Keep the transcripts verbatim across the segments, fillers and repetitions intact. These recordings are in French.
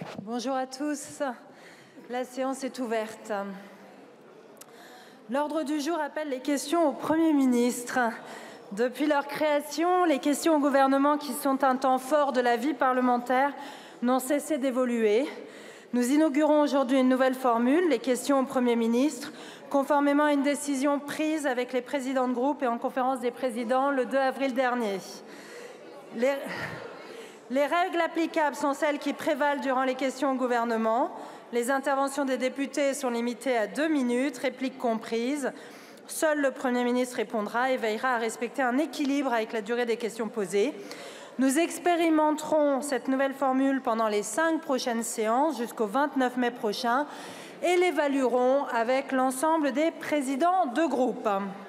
Bonjour à tous. La séance est ouverte. L'ordre du jour appelle les questions au Premier ministre. Depuis leur création, les questions au gouvernement, qui sont un temps fort de la vie parlementaire, n'ont cessé d'évoluer. Nous inaugurons aujourd'hui une nouvelle formule, les questions au Premier ministre, conformément à une décision prise avec les présidents de groupe et en conférence des présidents le deux avril dernier. Les... Les règles applicables sont celles qui prévalent durant les questions au gouvernement. Les interventions des députés sont limitées à deux minutes, répliques comprises. Seul le Premier ministre répondra et veillera à respecter un équilibre avec la durée des questions posées. Nous expérimenterons cette nouvelle formule pendant les cinq prochaines séances jusqu'au vingt-neuf mai prochain et l'évaluerons avec l'ensemble des présidents de groupe.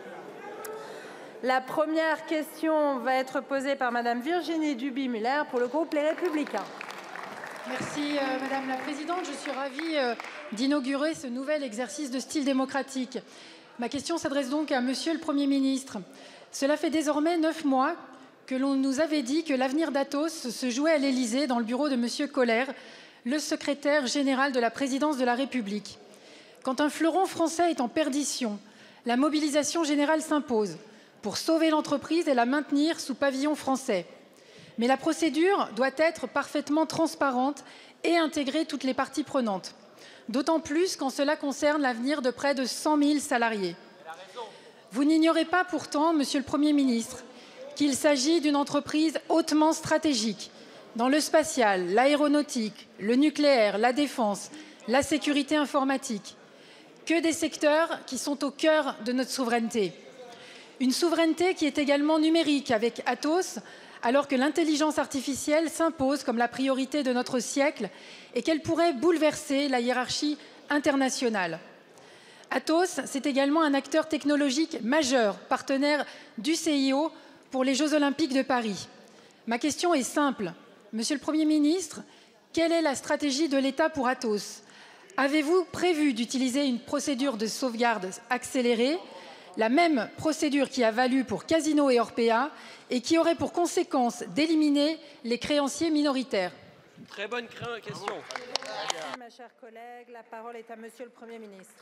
La première question va être posée par Madame Virginie Duby-Muller pour le groupe Les Républicains. Merci euh, Madame la Présidente. Je suis ravie euh, d'inaugurer ce nouvel exercice de style démocratique. Ma question s'adresse donc à Monsieur le Premier ministre. Cela fait désormais neuf mois que l'on nous avait dit que l'avenir d'Atos se jouait à l'Élysée dans le bureau de Monsieur Koller, le secrétaire général de la Présidence de la République. Quand un fleuron français est en perdition, la mobilisation générale s'impose pour sauver l'entreprise et la maintenir sous pavillon français. Mais la procédure doit être parfaitement transparente et intégrer toutes les parties prenantes, d'autant plus quand cela concerne l'avenir de près de cent mille salariés. Vous n'ignorez pas pourtant, Monsieur le Premier ministre, qu'il s'agit d'une entreprise hautement stratégique dans le spatial, l'aéronautique, le nucléaire, la défense, la sécurité informatique, que des secteurs qui sont au cœur de notre souveraineté. Une souveraineté qui est également numérique avec Atos, alors que l'intelligence artificielle s'impose comme la priorité de notre siècle et qu'elle pourrait bouleverser la hiérarchie internationale. Atos, c'est également un acteur technologique majeur, partenaire du C I O pour les Jeux Olympiques de Paris. Ma question est simple. Monsieur le Premier ministre, quelle est la stratégie de l'État pour Atos? Avez-vous prévu d'utiliser une procédure de sauvegarde accélérée, la même procédure qui a valu pour Casino et Orpea et qui aurait pour conséquence d'éliminer les créanciers minoritaires? Très bonne question. Merci, ma chère collègue. La parole est à Monsieur le Premier ministre.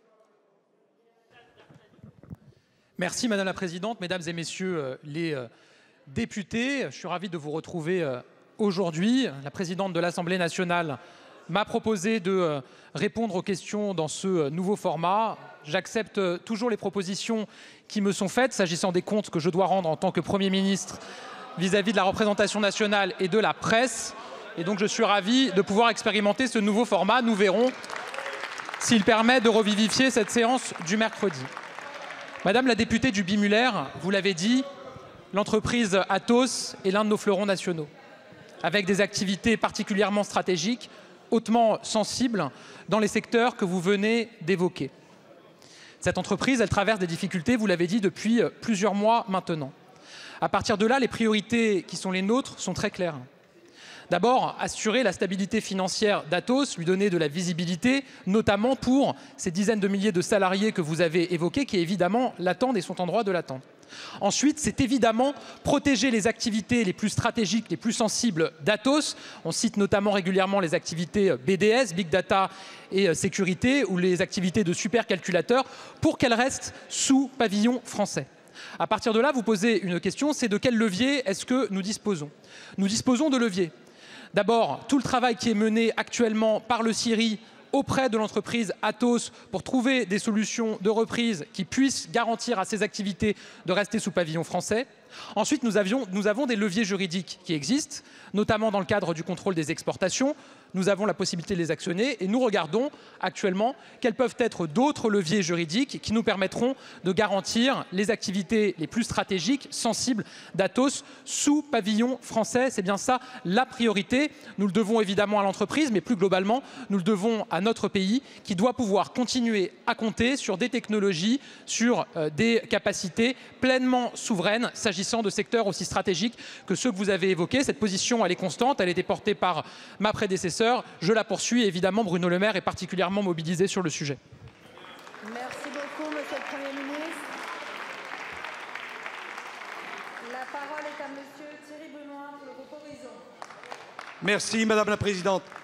Merci Madame la Présidente, Mesdames et Messieurs les députés. Je suis ravi de vous retrouver aujourd'hui. La Présidente de l'Assemblée nationale m'a proposé de répondre aux questions dans ce nouveau format. J'accepte toujours les propositions qui me sont faites s'agissant des comptes que je dois rendre en tant que Premier ministre vis-à-vis de la représentation nationale et de la presse. Et donc je suis ravi de pouvoir expérimenter ce nouveau format. Nous verrons s'il permet de revivifier cette séance du mercredi. Madame la députée Duby-Muller, vous l'avez dit, l'entreprise Atos est l'un de nos fleurons nationaux, avec des activités particulièrement stratégiques, hautement sensibles dans les secteurs que vous venez d'évoquer. Cette entreprise, elle traverse des difficultés, vous l'avez dit, depuis plusieurs mois maintenant. À partir de là, les priorités qui sont les nôtres sont très claires. D'abord, assurer la stabilité financière d'Atos, lui donner de la visibilité, notamment pour ces dizaines de milliers de salariés que vous avez évoqués, qui évidemment l'attendent et sont en droit de l'attendre. Ensuite, c'est évidemment protéger les activités les plus stratégiques, les plus sensibles d'Atos. On cite notamment régulièrement les activités B D S, Big Data et Sécurité, ou les activités de supercalculateurs, pour qu'elles restent sous pavillon français. À partir de là, vous posez une question, c'est de quel levier est-ce que nous disposons? Nous disposons de leviers. D'abord, tout le travail qui est mené actuellement par le C I R I auprès de l'entreprise Atos pour trouver des solutions de reprise qui puissent garantir à ces activités de rester sous pavillon français. Ensuite, nous, avions, nous avons des leviers juridiques qui existent, notamment dans le cadre du contrôle des exportations. Nous avons la possibilité de les actionner et nous regardons actuellement quels peuvent être d'autres leviers juridiques qui nous permettront de garantir les activités les plus stratégiques, sensibles d'Atos sous pavillon français. C'est bien ça la priorité. Nous le devons évidemment à l'entreprise, mais plus globalement, nous le devons à notre pays qui doit pouvoir continuer à compter sur des technologies, sur euh, des capacités pleinement souveraines s'agissant de secteurs aussi stratégiques que ceux que vous avez évoqués. Cette position, elle est constante, elle a été portée par ma prédécesseur. Je la poursuis et évidemment Bruno Le Maire est particulièrement mobilisé sur le sujet. Merci beaucoup, Monsieur le Premier ministre. La parole est à Monsieur Thierry Benoît pour le groupe Horizon. Merci Madame la Présidente.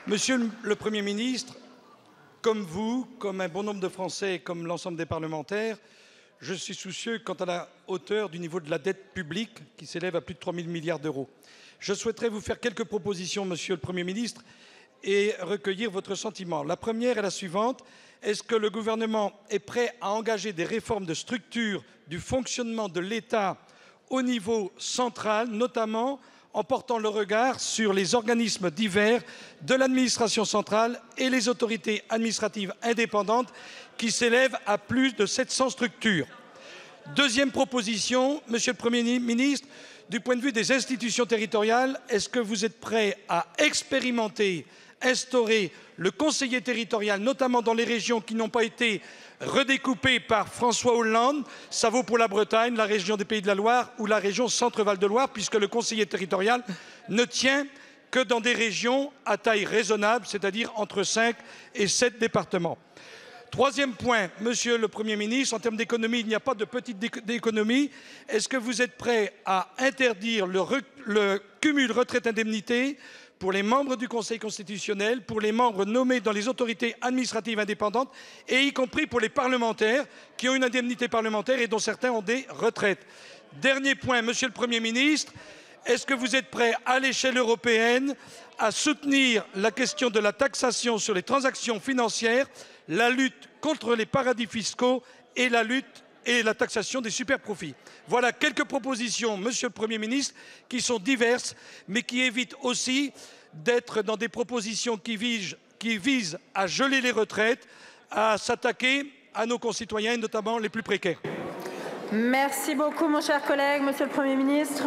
Monsieur le Premier ministre, comme vous, comme un bon nombre de Français, comme l'ensemble des parlementaires, je suis soucieux quant à la hauteur du niveau de la dette publique qui s'élève à plus de trois mille milliards d'euros. Je souhaiterais vous faire quelques propositions, Monsieur le Premier ministre, et recueillir votre sentiment. La première est la suivante. Est-ce que le gouvernement est prêt à engager des réformes de structure du fonctionnement de l'État au niveau central, notamment en portant le regard sur les organismes divers de l'administration centrale et les autorités administratives indépendantes qui s'élèvent à plus de sept cents structures. Deuxième proposition, Monsieur le Premier ministre, du point de vue des institutions territoriales, est-ce que vous êtes prêt à expérimenter, instaurer le conseiller territorial, notamment dans les régions qui n'ont pas été redécoupées par François Hollande? Ça vaut pour la Bretagne, la région des Pays de la Loire ou la région Centre-Val de Loire, puisque le conseiller territorial ne tient que dans des régions à taille raisonnable, c'est-à-dire entre cinq et sept départements. Troisième point, Monsieur le Premier ministre, en termes d'économie, il n'y a pas de petite économie. Est-ce que vous êtes prêt à interdire le, le cumul retraite-indemnité pour les membres du Conseil constitutionnel, pour les membres nommés dans les autorités administratives indépendantes, et y compris pour les parlementaires qui ont une indemnité parlementaire et dont certains ont des retraites? Dernier point, Monsieur le Premier ministre, est-ce que vous êtes prêt à l'échelle européenne à soutenir la question de la taxation sur les transactions financières, la lutte contre les paradis fiscaux et la lutte et la taxation des superprofits? Voilà quelques propositions, Monsieur le Premier ministre, qui sont diverses, mais qui évitent aussi d'être dans des propositions qui visent, qui visent à geler les retraites, à s'attaquer à nos concitoyens, notamment les plus précaires. Merci beaucoup, mon cher collègue. Monsieur le Premier ministre.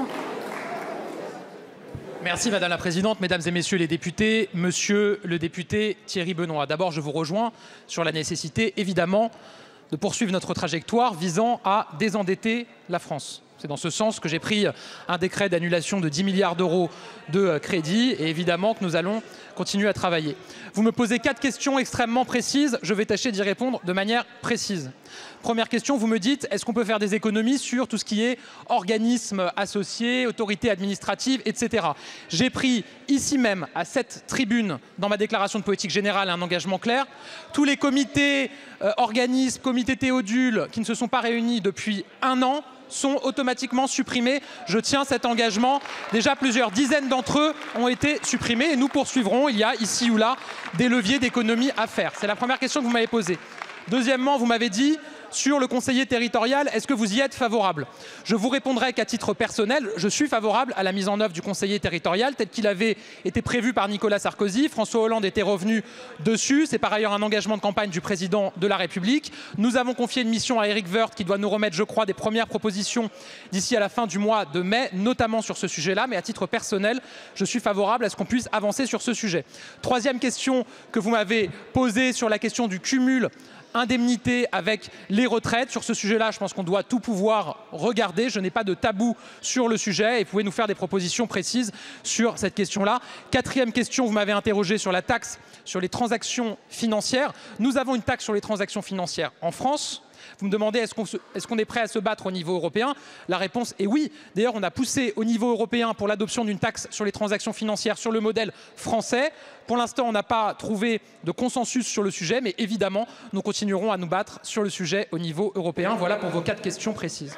Merci Madame la Présidente, Mesdames et Messieurs les députés, Monsieur le député Thierry Benoît. D'abord, je vous rejoins sur la nécessité, évidemment, de poursuivre notre trajectoire visant à désendetter la France. C'est dans ce sens que j'ai pris un décret d'annulation de dix milliards d'euros de crédit et évidemment que nous allons continuer à travailler. Vous me posez quatre questions extrêmement précises, je vais tâcher d'y répondre de manière précise. Première question, vous me dites, est-ce qu'on peut faire des économies sur tout ce qui est organismes associés, autorités administratives, et cetera. J'ai pris ici même, à cette tribune, dans ma déclaration de politique générale, un engagement clair. Tous les comités, euh, organismes, comités Théodule qui ne se sont pas réunis depuis un an sont automatiquement supprimés. Je tiens cet engagement. Déjà, plusieurs dizaines d'entre eux ont été supprimés et nous poursuivrons. Il y a ici ou là des leviers d'économie à faire. C'est la première question que vous m'avez posée. Deuxièmement, vous m'avez dit sur le conseiller territorial, est-ce que vous y êtes favorable? Je vous répondrai qu'à titre personnel, je suis favorable à la mise en œuvre du conseiller territorial tel qu'il avait été prévu par Nicolas Sarkozy. François Hollande était revenu dessus. C'est par ailleurs un engagement de campagne du président de la République. Nous avons confié une mission à Éric Woerth qui doit nous remettre, je crois, des premières propositions d'ici à la fin du mois de mai, notamment sur ce sujet-là. Mais à titre personnel, je suis favorable à ce qu'on puisse avancer sur ce sujet. Troisième question que vous m'avez posée sur la question du cumul indemnité avec les retraites. Sur ce sujet-là, je pense qu'on doit tout pouvoir regarder. Je n'ai pas de tabou sur le sujet et vous pouvez nous faire des propositions précises sur cette question-là. Quatrième question, vous m'avez interrogé sur la taxe sur les transactions financières. Nous avons une taxe sur les transactions financières en France. Vous me demandez est-ce qu'on est-ce qu'on est prêt à se battre au niveau européen? La réponse est oui. D'ailleurs, on a poussé au niveau européen pour l'adoption d'une taxe sur les transactions financières sur le modèle français. Pour l'instant, on n'a pas trouvé de consensus sur le sujet, mais évidemment, nous continuerons à nous battre sur le sujet au niveau européen. Voilà pour vos quatre questions précises.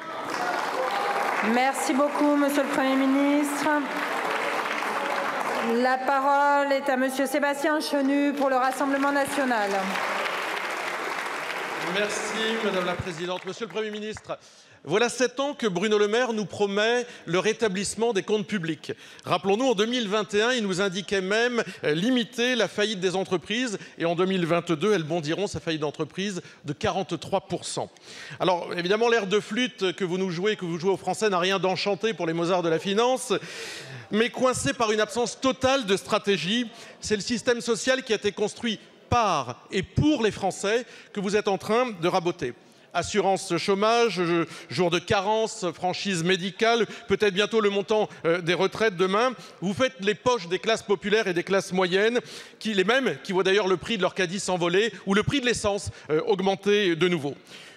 Merci beaucoup, Monsieur le Premier ministre. La parole est à Monsieur Sébastien Chenu pour le Rassemblement national. Merci Madame la Présidente. Monsieur le Premier ministre, voilà sept ans que Bruno Le Maire nous promet le rétablissement des comptes publics. Rappelons-nous, en deux mille vingt et un, il nous indiquait même limiter la faillite des entreprises et en deux mille vingt-deux, elles bondiront sa faillite d'entreprise de quarante-trois pour cent. Alors évidemment, l'air de flûte que vous nous jouez, que vous jouez aux Français n'a rien d'enchanté pour les Mozart de la finance. Mais coincé par une absence totale de stratégie, c'est le système social qui a été construit par et pour les Français que vous êtes en train de raboter. Assurance chômage, jour de carence, franchise médicale, peut-être bientôt le montant des retraites demain. Vous faites les poches des classes populaires et des classes moyennes, qui, les mêmes qui voient d'ailleurs le prix de leur caddie s'envoler ou le prix de l'essence euh, augmenter de nouveau.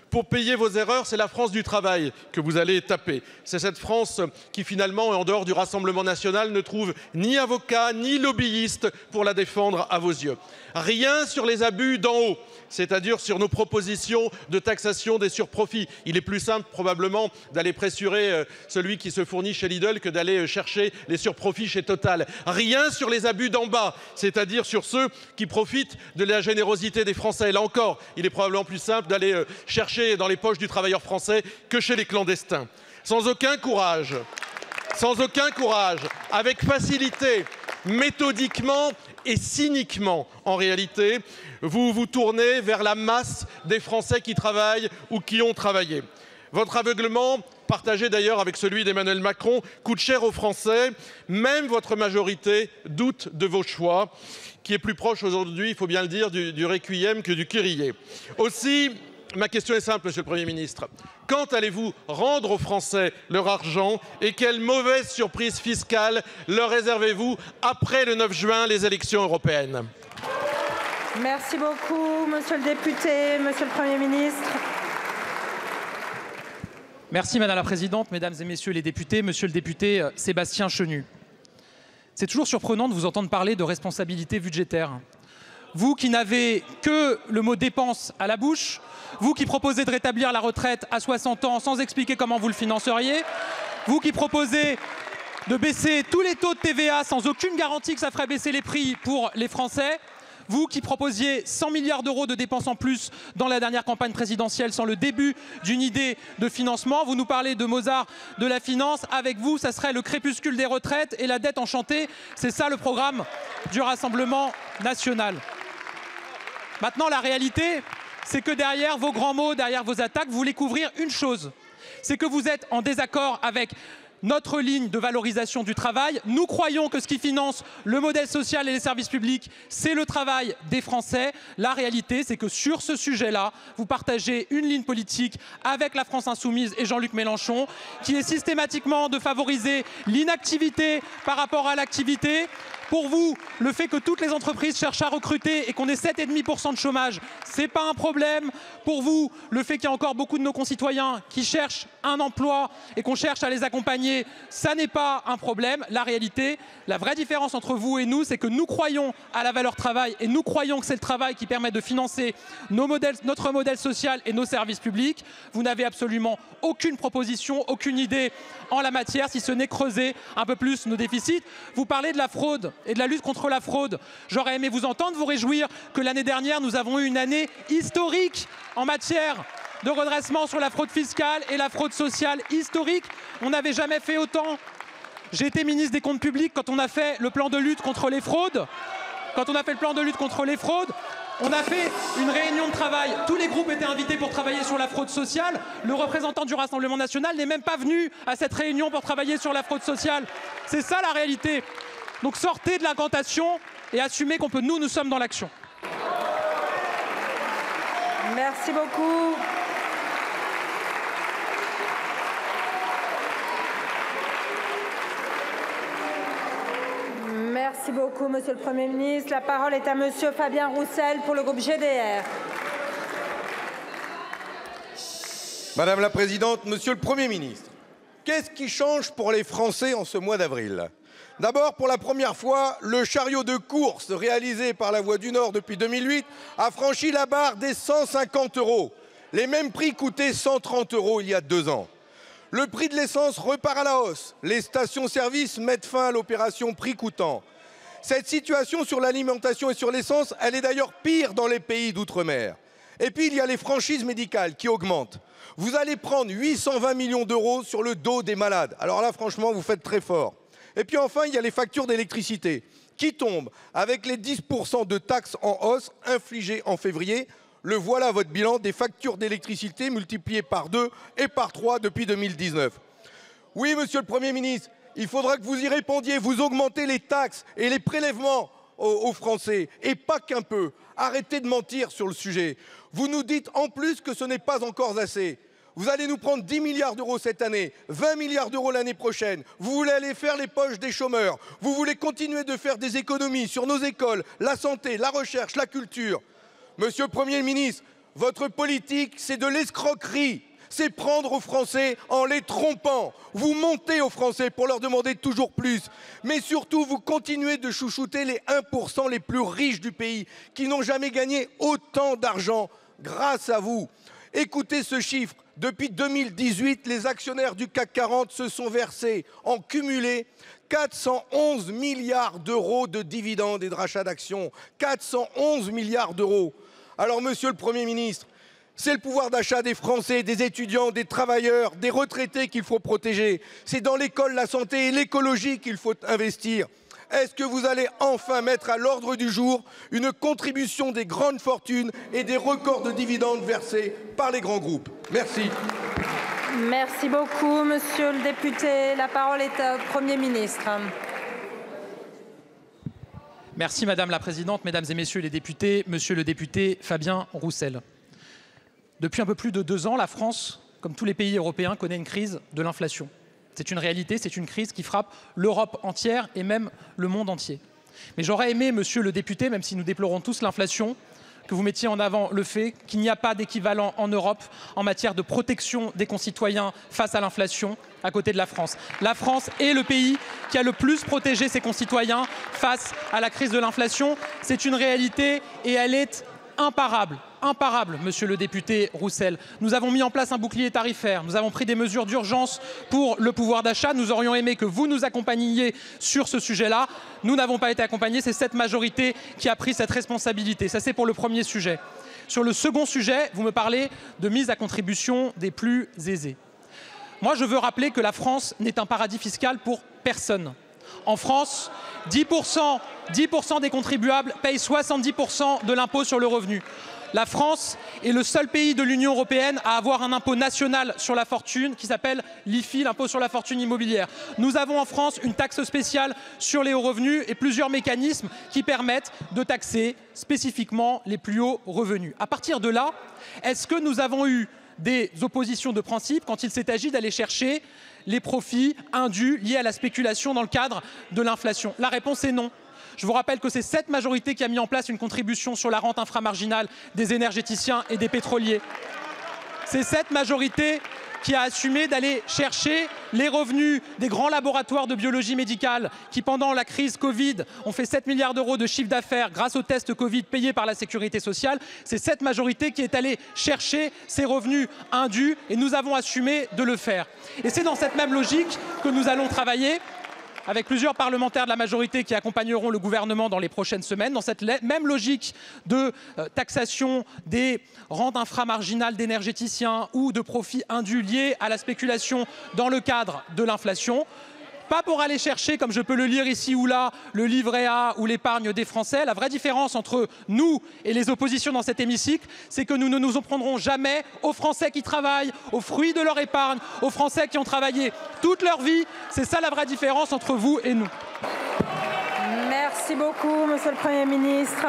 Pour payer vos erreurs, c'est la France du travail que vous allez taper. C'est cette France qui, finalement, en dehors du Rassemblement national, ne trouve ni avocat ni lobbyiste pour la défendre à vos yeux. Rien sur les abus d'en haut, c'est-à-dire sur nos propositions de taxation des surprofits. Il est plus simple, probablement, d'aller pressurer celui qui se fournit chez Lidl que d'aller chercher les surprofits chez Total. Rien sur les abus d'en bas, c'est-à-dire sur ceux qui profitent de la générosité des Français. Là encore, il est probablement plus simple d'aller chercher dans les poches du travailleur français que chez les clandestins. Sans aucun courage, sans aucun courage, avec facilité, méthodiquement et cyniquement, en réalité, vous vous tournez vers la masse des Français qui travaillent ou qui ont travaillé. Votre aveuglement, partagé d'ailleurs avec celui d'Emmanuel Macron, coûte cher aux Français. Même votre majorité doute de vos choix, qui est plus proche aujourd'hui, il faut bien le dire, du, du requiem que du kyrie. Aussi, ma question est simple, Monsieur le Premier ministre. Quand allez-vous rendre aux Français leur argent et quelle mauvaise surprise fiscale leur réservez-vous après le neuf juin, les élections européennes? Merci beaucoup, Monsieur le député, Monsieur le Premier ministre. Merci Madame la Présidente, Mesdames et Messieurs les députés, Monsieur le député Sébastien Chenu. C'est toujours surprenant de vous entendre parler de responsabilité budgétaire. Vous qui n'avez que le mot dépense à la bouche, vous qui proposez de rétablir la retraite à soixante ans sans expliquer comment vous le financeriez, vous qui proposez de baisser tous les taux de T V A sans aucune garantie que ça ferait baisser les prix pour les Français, vous qui proposiez cent milliards d'euros de dépenses en plus dans la dernière campagne présidentielle sans le début d'une idée de financement, vous nous parlez de Mozart de la finance, avec vous ça serait le crépuscule des retraites et la dette enchantée, c'est ça le programme du Rassemblement national. Maintenant, la réalité, c'est que derrière vos grands mots, derrière vos attaques, vous voulez couvrir une chose. C'est que vous êtes en désaccord avec notre ligne de valorisation du travail. Nous croyons que ce qui finance le modèle social et les services publics, c'est le travail des Français. La réalité, c'est que sur ce sujet-là, vous partagez une ligne politique avec la France insoumise et Jean-Luc Mélenchon, qui est systématiquement de favoriser l'inactivité par rapport à l'activité. Pour vous, le fait que toutes les entreprises cherchent à recruter et qu'on ait sept virgule cinq pour cent de chômage, c'est pas un problème. Pour vous, le fait qu'il y a encore beaucoup de nos concitoyens qui cherchent un emploi et qu'on cherche à les accompagner, ça n'est pas un problème. La réalité, la vraie différence entre vous et nous, c'est que nous croyons à la valeur travail et nous croyons que c'est le travail qui permet de financer nos modèles, notre modèle social et nos services publics. Vous n'avez absolument aucune proposition, aucune idée en la matière, si ce n'est creuser un peu plus nos déficits. Vous parlez de la fraude et de la lutte contre la fraude. J'aurais aimé vous entendre vous réjouir que l'année dernière, nous avons eu une année historique en matière de redressement sur la fraude fiscale et la fraude sociale historique. On n'avait jamais fait autant. J'ai été ministre des Comptes publics quand on a fait le plan de lutte contre les fraudes. Quand on a fait le plan de lutte contre les fraudes, on a fait une réunion de travail. Tous les groupes étaient invités pour travailler sur la fraude sociale. Le représentant du Rassemblement national n'est même pas venu à cette réunion pour travailler sur la fraude sociale. C'est ça la réalité. Donc sortez de l'incantation et assumez qu'on peut, nous, nous sommes dans l'action. Merci beaucoup. Merci beaucoup, Monsieur le Premier ministre. La parole est à Monsieur Fabien Roussel pour le groupe G D R. Madame la Présidente, Monsieur le Premier ministre, qu'est-ce qui change pour les Français en ce mois d'avril? D'abord, pour la première fois, le chariot de course réalisé par la Voie du Nord depuis deux mille huit a franchi la barre des cent cinquante euros. Les mêmes prix coûtaient cent trente euros il y a deux ans. Le prix de l'essence repart à la hausse. Les stations-service mettent fin à l'opération prix coûtant. Cette situation sur l'alimentation et sur l'essence, elle est d'ailleurs pire dans les pays d'outre-mer. Et puis, il y a les franchises médicales qui augmentent. Vous allez prendre huit cent vingt millions d'euros sur le dos des malades. Alors là, franchement, vous faites très fort. Et puis enfin, il y a les factures d'électricité qui tombent avec les dix pour cent de taxes en hausse infligées en février. Le voilà votre bilan, des factures d'électricité multipliées par deux et par trois depuis deux mille dix-neuf. Oui, Monsieur le Premier ministre, il faudra que vous y répondiez. Vous augmentez les taxes et les prélèvements aux, aux Français, et pas qu'un peu. Arrêtez de mentir sur le sujet. Vous nous dites en plus que ce n'est pas encore assez. Vous allez nous prendre dix milliards d'euros cette année, vingt milliards d'euros l'année prochaine. Vous voulez aller faire les poches des chômeurs. Vous voulez continuer de faire des économies sur nos écoles, la santé, la recherche, la culture. Monsieur le Premier ministre, Votre politique, c'est de l'escroquerie. C'est prendre aux Français en les trompant. Vous montez aux Français pour leur demander toujours plus. Mais surtout, vous continuez de chouchouter les un pour cent les plus riches du pays, qui n'ont jamais gagné autant d'argent grâce à vous. Écoutez ce chiffre. Depuis deux mille dix-huit, les actionnaires du C A C quarante se sont versés en cumulé quatre cent onze milliards d'euros de dividendes et de rachats d'actions. quatre cent onze milliards d'euros. Alors, monsieur le Premier ministre, c'est le pouvoir d'achat des Français, des étudiants, des travailleurs, des retraités qu'il faut protéger. C'est dans l'école, la santé et l'écologie qu'il faut investir. Est-ce que vous allez enfin mettre à l'ordre du jour une contribution des grandes fortunes et des records de dividendes versés par les grands groupes? Merci. Merci beaucoup, monsieur le député. La parole est au Premier ministre. Merci Madame la Présidente, Mesdames et Messieurs les députés, Monsieur le député Fabien Roussel. Depuis un peu plus de deux ans, la France, comme tous les pays européens, connaît une crise de l'inflation. C'est une réalité, c'est une crise qui frappe l'Europe entière et même le monde entier. Mais j'aurais aimé, monsieur le député, même si nous déplorons tous l'inflation, que vous mettiez en avant le fait qu'il n'y a pas d'équivalent en Europe en matière de protection des concitoyens face à l'inflation à côté de la France. La France est le pays qui a le plus protégé ses concitoyens face à la crise de l'inflation. C'est une réalité et elle est imparable. Imparable, monsieur le député Roussel. Nous avons mis en place un bouclier tarifaire, nous avons pris des mesures d'urgence pour le pouvoir d'achat. Nous aurions aimé que vous nous accompagniez sur ce sujet-là. Nous n'avons pas été accompagnés, c'est cette majorité qui a pris cette responsabilité. Ça, c'est pour le premier sujet. Sur le second sujet, vous me parlez de mise à contribution des plus aisés. Moi, je veux rappeler que la France n'est un paradis fiscal pour personne. En France, dix pour cent, dix pour cent des contribuables payent soixante-dix pour cent de l'impôt sur le revenu. La France est le seul pays de l'Union européenne à avoir un impôt national sur la fortune qui s'appelle l'I F I, l'impôt sur la fortune immobilière. Nous avons en France une taxe spéciale sur les hauts revenus et plusieurs mécanismes qui permettent de taxer spécifiquement les plus hauts revenus. À partir de là, est-ce que nous avons eu des oppositions de principe quand il s'est agi d'aller chercher les profits indus liés à la spéculation dans le cadre de l'inflation? La réponse est non. Je vous rappelle que c'est cette majorité qui a mis en place une contribution sur la rente inframarginale des énergéticiens et des pétroliers. C'est cette majorité qui a assumé d'aller chercher les revenus des grands laboratoires de biologie médicale qui, pendant la crise Covid, ont fait sept milliards d'euros de chiffre d'affaires grâce aux tests Covid payés par la sécurité sociale. C'est cette majorité qui est allée chercher ces revenus indus et nous avons assumé de le faire. Et c'est dans cette même logique que nous allons travailler avec plusieurs parlementaires de la majorité qui accompagneront le gouvernement dans les prochaines semaines, dans cette même logique de taxation des rentes inframarginales d'énergéticiens ou de profits indus liés à la spéculation dans le cadre de l'inflation. Pas pour aller chercher, comme je peux le lire ici ou là, le livret A ou l'épargne des Français. La vraie différence entre nous et les oppositions dans cet hémicycle, c'est que nous ne nous en prendrons jamais aux Français qui travaillent, aux fruits de leur épargne, aux Français qui ont travaillé toute leur vie. C'est ça la vraie différence entre vous et nous. Merci beaucoup, monsieur le Premier ministre.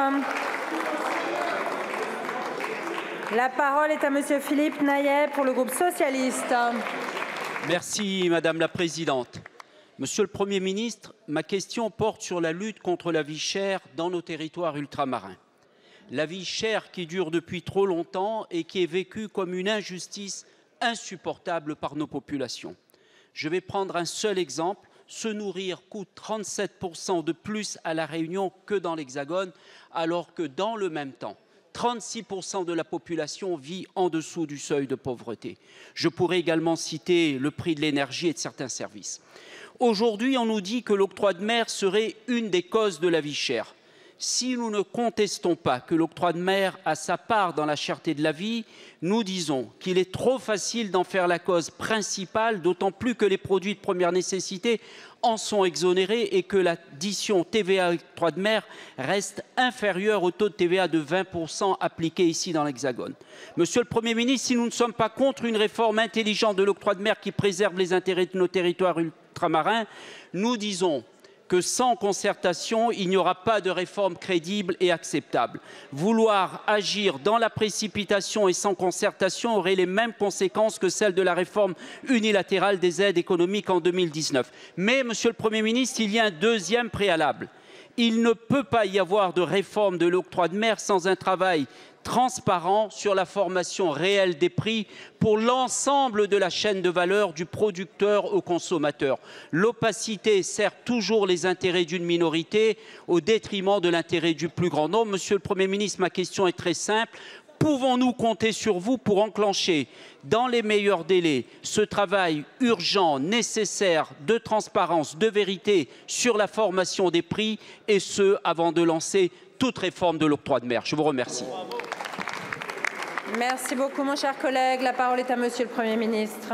La parole est à monsieur Philippe Naillet pour le groupe socialiste. Merci, madame la présidente. Monsieur le Premier ministre, ma question porte sur la lutte contre la vie chère dans nos territoires ultramarins. La vie chère qui dure depuis trop longtemps et qui est vécue comme une injustice insupportable par nos populations. Je vais prendre un seul exemple. Se nourrir coûte trente-sept pour cent de plus à La Réunion que dans l'Hexagone, alors que dans le même temps, trente-six pour cent de la population vit en dessous du seuil de pauvreté. Je pourrais également citer le prix de l'énergie et de certains services. Aujourd'hui, on nous dit que l'octroi de mer serait une des causes de la vie chère. Si nous ne contestons pas que l'octroi de mer a sa part dans la cherté de la vie, nous disons qu'il est trop facile d'en faire la cause principale, d'autant plus que les produits de première nécessité en sont exonérés et que l'addition T V A-octroi de mer reste inférieure au taux de T V A de vingt pour cent appliqué ici dans l'Hexagone. Monsieur le Premier ministre, si nous ne sommes pas contre une réforme intelligente de l'octroi de mer qui préserve les intérêts de nos territoires ultramarins, nous disons que sans concertation, il n'y aura pas de réforme crédible et acceptable. Vouloir agir dans la précipitation et sans concertation aurait les mêmes conséquences que celles de la réforme unilatérale des aides économiques en deux mille dix-neuf. Mais, monsieur le Premier ministre, il y a un deuxième préalable. Il ne peut pas y avoir de réforme de l'octroi de mer sans un travail transparent sur la formation réelle des prix pour l'ensemble de la chaîne de valeur du producteur au consommateur. L'opacité sert toujours les intérêts d'une minorité au détriment de l'intérêt du plus grand nombre. Monsieur le Premier ministre, ma question est très simple. Pouvons-nous compter sur vous pour enclencher dans les meilleurs délais ce travail urgent, nécessaire, de transparence, de vérité sur la formation des prix, et ce, avant de lancer toute réforme de l'octroi de mer? Je vous remercie. Merci beaucoup, mon cher collègue. La parole est à Monsieur le Premier ministre.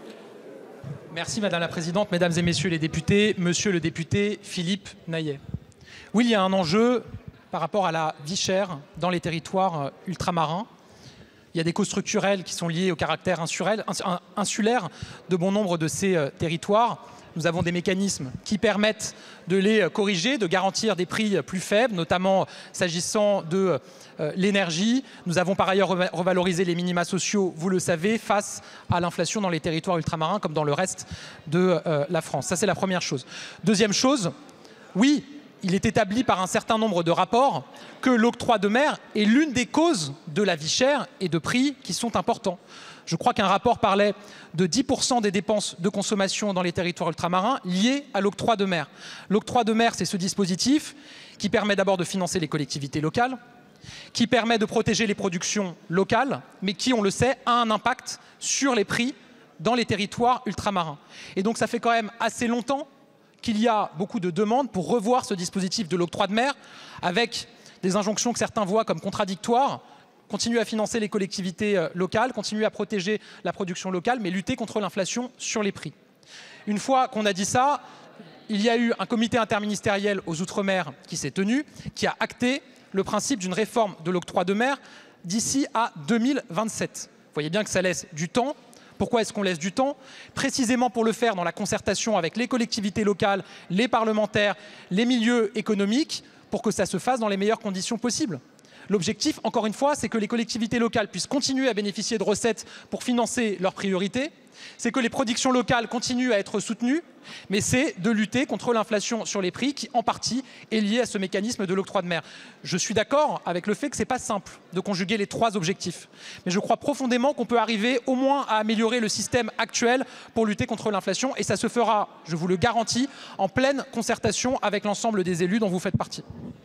Merci, Madame la Présidente, Mesdames et Messieurs les députés, Monsieur le député Philippe Naillet. Oui, il y a un enjeu par rapport à la vie chère dans les territoires ultramarins. Il y a des causes structurelles qui sont liées au caractère insulaire de bon nombre de ces territoires. Nous avons des mécanismes qui permettent de les corriger, de garantir des prix plus faibles, notamment s'agissant de euh, l'énergie. Nous avons par ailleurs revalorisé les minima sociaux, vous le savez, face à l'inflation dans les territoires ultramarins comme dans le reste de euh, la France. Ça, c'est la première chose. Deuxième chose, oui, il est établi par un certain nombre de rapports que l'octroi de mer est l'une des causes de la vie chère et de prix qui sont importants. Je crois qu'un rapport parlait de dix pour cent des dépenses de consommation dans les territoires ultramarins liées à l'octroi de mer. L'octroi de mer, c'est ce dispositif qui permet d'abord de financer les collectivités locales, qui permet de protéger les productions locales, mais qui, on le sait, a un impact sur les prix dans les territoires ultramarins. Et donc ça fait quand même assez longtemps qu'il y a beaucoup de demandes pour revoir ce dispositif de l'octroi de mer, avec des injonctions que certains voient comme contradictoires. Continuer à financer les collectivités locales, continuer à protéger la production locale, mais lutter contre l'inflation sur les prix. Une fois qu'on a dit ça, il y a eu un comité interministériel aux Outre-mer qui s'est tenu, qui a acté le principe d'une réforme de l'octroi de mer d'ici à deux mille vingt-sept. Vous voyez bien que ça laisse du temps. Pourquoi est-ce qu'on laisse du temps? Précisément pour le faire dans la concertation avec les collectivités locales, les parlementaires, les milieux économiques, pour que ça se fasse dans les meilleures conditions possibles. L'objectif, encore une fois, c'est que les collectivités locales puissent continuer à bénéficier de recettes pour financer leurs priorités, c'est que les productions locales continuent à être soutenues, mais c'est de lutter contre l'inflation sur les prix qui, en partie, est liée à ce mécanisme de l'octroi de mer. Je suis d'accord avec le fait que ce n'est pas simple de conjuguer les trois objectifs, mais je crois profondément qu'on peut arriver au moins à améliorer le système actuel pour lutter contre l'inflation, et ça se fera, je vous le garantis, en pleine concertation avec l'ensemble des élus dont vous faites partie.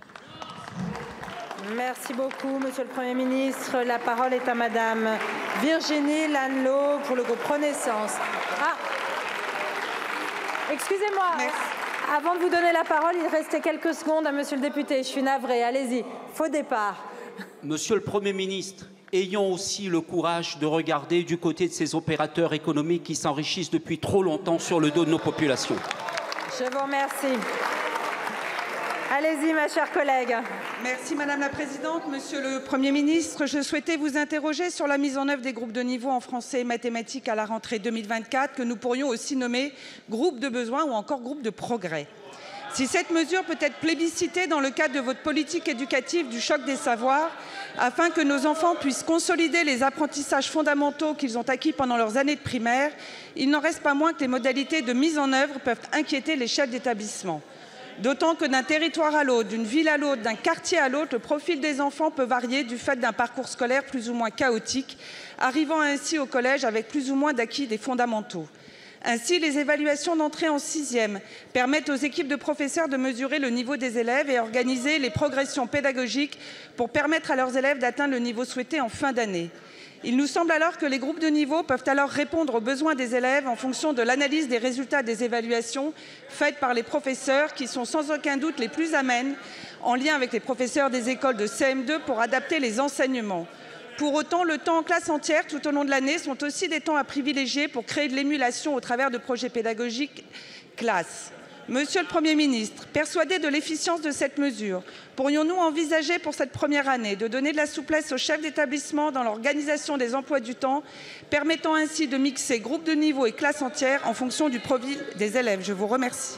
Merci beaucoup, Monsieur le Premier ministre. La parole est à Madame Virginie Lanlot pour le groupe Renaissance. Ah, excusez-moi. Avant de vous donner la parole, il restait quelques secondes à Monsieur le député. Je suis navrée. Allez-y. Faux départ. Monsieur le Premier ministre, ayons aussi le courage de regarder du côté de ces opérateurs économiques qui s'enrichissent depuis trop longtemps sur le dos de nos populations. Je vous remercie. Allez-y, ma chère collègue. Merci Madame la Présidente. Monsieur le Premier ministre, je souhaitais vous interroger sur la mise en œuvre des groupes de niveau en français et mathématiques à la rentrée deux mille vingt-quatre, que nous pourrions aussi nommer groupe de besoin ou encore groupe de progrès. Si cette mesure peut être plébiscitée dans le cadre de votre politique éducative du choc des savoirs, afin que nos enfants puissent consolider les apprentissages fondamentaux qu'ils ont acquis pendant leurs années de primaire, il n'en reste pas moins que les modalités de mise en œuvre peuvent inquiéter les chefs d'établissement. D'autant que d'un territoire à l'autre, d'une ville à l'autre, d'un quartier à l'autre, le profil des enfants peut varier du fait d'un parcours scolaire plus ou moins chaotique, arrivant ainsi au collège avec plus ou moins d'acquis des fondamentaux. Ainsi, les évaluations d'entrée en sixième permettent aux équipes de professeurs de mesurer le niveau des élèves et organiser les progressions pédagogiques pour permettre à leurs élèves d'atteindre le niveau souhaité en fin d'année. Il nous semble alors que les groupes de niveau peuvent alors répondre aux besoins des élèves en fonction de l'analyse des résultats des évaluations faites par les professeurs qui sont sans aucun doute les plus amènes, en lien avec les professeurs des écoles de C M deux, pour adapter les enseignements. Pour autant, le temps en classe entière tout au long de l'année sont aussi des temps à privilégier pour créer de l'émulation au travers de projets pédagogiques classe. Monsieur le Premier ministre, persuadé de l'efficience de cette mesure, pourrions-nous envisager pour cette première année de donner de la souplesse aux chefs d'établissement dans l'organisation des emplois du temps, permettant ainsi de mixer groupes de niveau et classes entières en fonction du profil des élèves? Je vous remercie.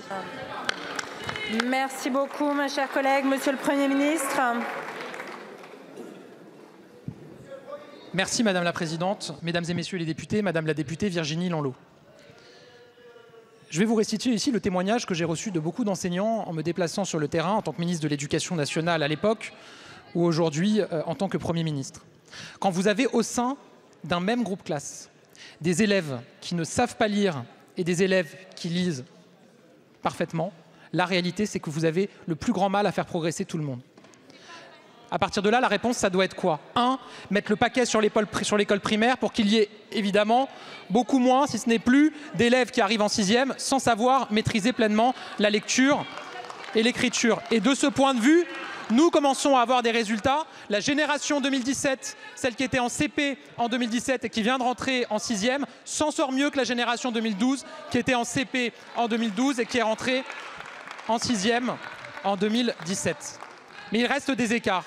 Merci beaucoup, ma chère collègue. Monsieur le Premier ministre. Merci Madame la Présidente, Mesdames et Messieurs les députés, Madame la députée Virginie Lanlot. Je vais vous restituer ici le témoignage que j'ai reçu de beaucoup d'enseignants en me déplaçant sur le terrain en tant que ministre de l'Éducation nationale à l'époque ou aujourd'hui euh, en tant que Premier ministre. Quand vous avez au sein d'un même groupe classe des élèves qui ne savent pas lire et des élèves qui lisent parfaitement, la réalité c'est que vous avez le plus grand mal à faire progresser tout le monde. À partir de là, la réponse, ça doit être quoi? Un, mettre le paquet sur l'école primaire pour qu'il y ait évidemment beaucoup moins, si ce n'est plus, d'élèves qui arrivent en sixième sans savoir maîtriser pleinement la lecture et l'écriture. Et de ce point de vue, nous commençons à avoir des résultats. La génération deux mille dix-sept, celle qui était en C P en deux mille dix-sept et qui vient de rentrer en sixième, s'en sort mieux que la génération deux mille douze qui était en C P en deux mille douze et qui est rentrée en sixième en deux mille dix-sept. Mais il reste des écarts.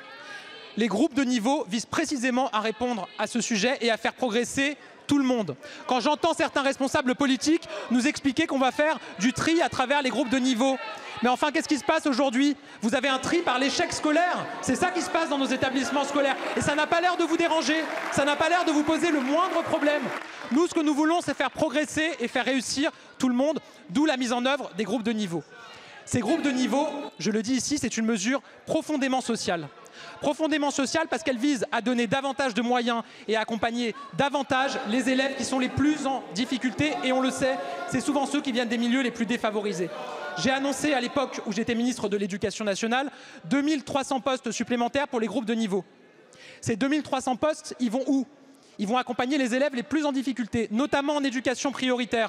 Les groupes de niveau visent précisément à répondre à ce sujet et à faire progresser tout le monde. Quand j'entends certains responsables politiques nous expliquer qu'on va faire du tri à travers les groupes de niveau, mais enfin, qu'est-ce qui se passe aujourd'hui? Vous avez un tri par l'échec scolaire. C'est ça qui se passe dans nos établissements scolaires. Et ça n'a pas l'air de vous déranger. Ça n'a pas l'air de vous poser le moindre problème. Nous, ce que nous voulons, c'est faire progresser et faire réussir tout le monde, d'où la mise en œuvre des groupes de niveau. Ces groupes de niveau, je le dis ici, c'est une mesure profondément sociale. Profondément sociale parce qu'elle vise à donner davantage de moyens et à accompagner davantage les élèves qui sont les plus en difficulté. Et on le sait, c'est souvent ceux qui viennent des milieux les plus défavorisés. J'ai annoncé à l'époque où j'étais ministre de l'Éducation nationale deux mille trois cents postes supplémentaires pour les groupes de niveau. Ces deux mille trois cents postes, ils vont où? Ils vont accompagner les élèves les plus en difficulté, notamment en éducation prioritaire.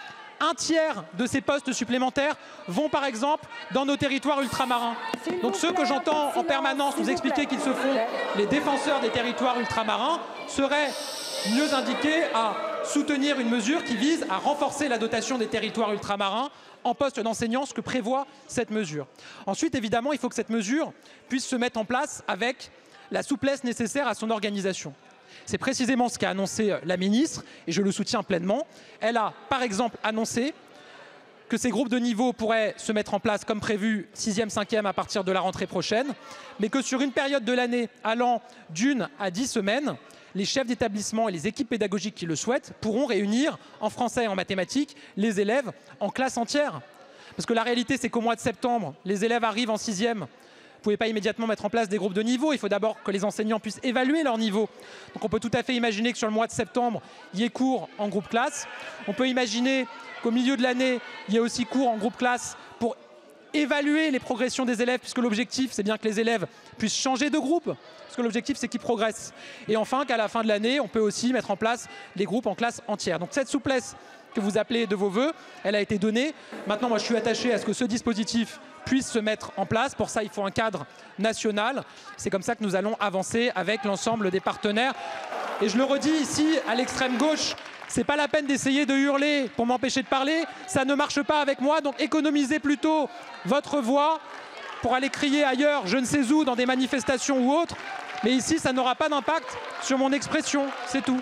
Un tiers de ces postes supplémentaires vont par exemple dans nos territoires ultramarins. Donc ceux que j'entends en permanence nous expliquer qu'ils se font les défenseurs des territoires ultramarins seraient mieux indiqués à soutenir une mesure qui vise à renforcer la dotation des territoires ultramarins en poste d'enseignants, ce que prévoit cette mesure. Ensuite, évidemment, il faut que cette mesure puisse se mettre en place avec la souplesse nécessaire à son organisation. C'est précisément ce qu'a annoncé la ministre et je le soutiens pleinement. Elle a par exemple annoncé que ces groupes de niveau pourraient se mettre en place comme prévu sixième, cinquième à partir de la rentrée prochaine, mais que sur une période de l'année allant d'une à dix semaines, les chefs d'établissement et les équipes pédagogiques qui le souhaitent pourront réunir en français et en mathématiques les élèves en classe entière. Parce que la réalité, c'est qu'au mois de septembre, les élèves arrivent en sixième. Vous ne pouvez pas immédiatement mettre en place des groupes de niveau. Il faut d'abord que les enseignants puissent évaluer leur niveau. Donc on peut tout à fait imaginer que sur le mois de septembre, il y ait cours en groupe classe. On peut imaginer qu'au milieu de l'année, il y ait aussi cours en groupe classe pour évaluer les progressions des élèves, puisque l'objectif, c'est bien que les élèves puissent changer de groupe, parce que l'objectif, c'est qu'ils progressent. Et enfin, qu'à la fin de l'année, on peut aussi mettre en place des groupes en classe entière. Donc cette souplesse que vous appelez de vos voeux, elle a été donnée. Maintenant, moi, je suis attaché à ce que ce dispositif puisse se mettre en place. Pour ça, il faut un cadre national. C'est comme ça que nous allons avancer avec l'ensemble des partenaires. Et je le redis ici, à l'extrême gauche, c'est pas la peine d'essayer de hurler pour m'empêcher de parler. Ça ne marche pas avec moi, donc économisez plutôt votre voix pour aller crier ailleurs, je ne sais où, dans des manifestations ou autres. Mais ici, ça n'aura pas d'impact sur mon expression, c'est tout.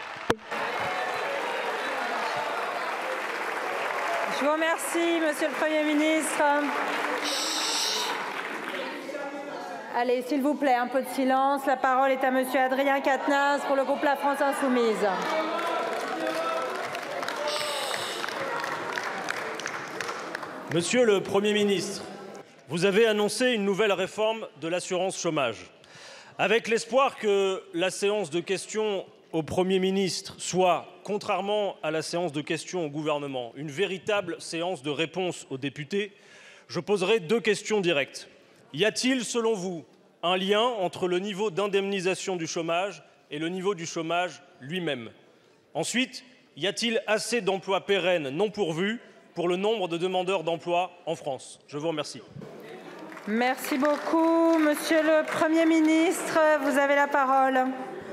Je vous remercie, Monsieur le Premier ministre. Allez, s'il vous plaît, un peu de silence. La parole est à Monsieur Adrien Quatennens pour le groupe La France Insoumise. Monsieur le Premier ministre, vous avez annoncé une nouvelle réforme de l'assurance chômage. Avec l'espoir que la séance de questions au Premier ministre soit, contrairement à la séance de questions au gouvernement, une véritable séance de réponse aux députés, je poserai deux questions directes. Y a-t-il, selon vous, un lien entre le niveau d'indemnisation du chômage et le niveau du chômage lui-même? Ensuite, y a-t-il assez d'emplois pérennes non pourvus pour le nombre de demandeurs d'emploi en France? Je vous remercie. Merci beaucoup. Monsieur le Premier ministre, vous avez la parole.